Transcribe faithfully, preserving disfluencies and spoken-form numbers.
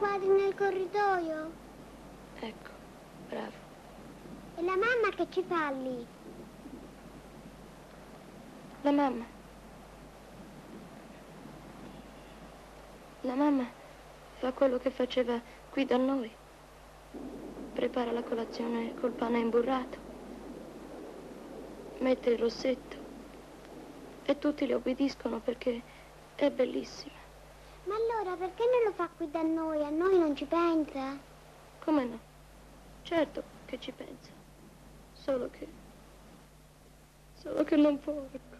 quadri nel corridoio? Ecco, bravo. E la mamma che ci fa lì? La mamma. La mamma fa quello che faceva qui da noi. Prepara la colazione col pane imburrato. Mette il rossetto. E tutti le obbediscono perché è bellissima. Ma allora perché non lo fa qui da noi? A noi non ci pensa? Come no? Certo che ci pensa. Solo che... Solo che non può.